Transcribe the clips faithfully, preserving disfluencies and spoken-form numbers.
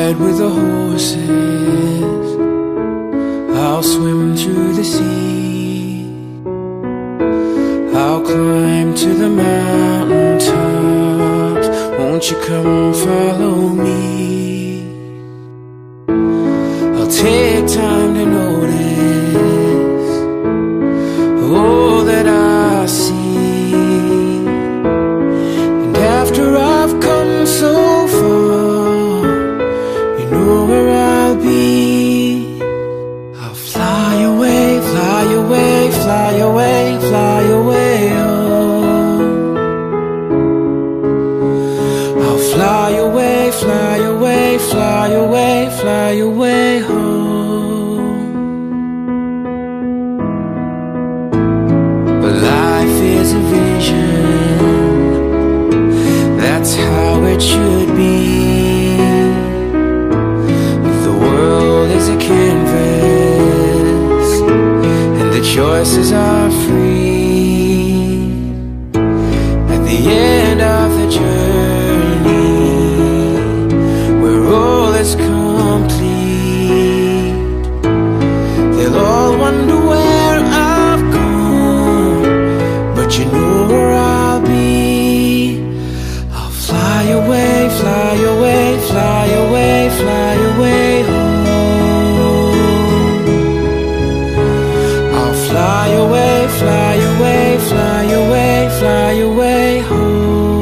ride with the horses, I'll swim through the sea, I'll climb to the mountain tops. Won't you come follow me? I'll take time to notice all that I see, and after I've come so far, you know where I'll be. I'll fly away, fly away, fly away, fly away home. I'll fly away, fly away, fly away, fly away home. But life is a vision, that's how it should be. The world is a canvas, and the choices are free. At the end of the journey, where all is complete, they'll all wonder where I've gone, but you know where I'll be. I'll fly away, fly away, fly away, fly away home. I'll fly away, fly away, fly away, fly away home.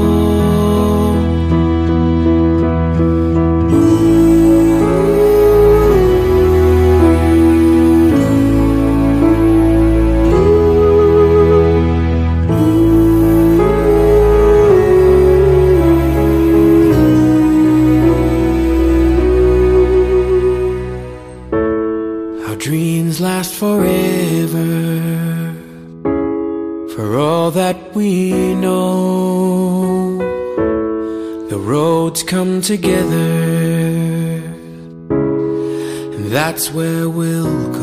Our dreams last forever, for all that we know. The roads come together, and that's where we'll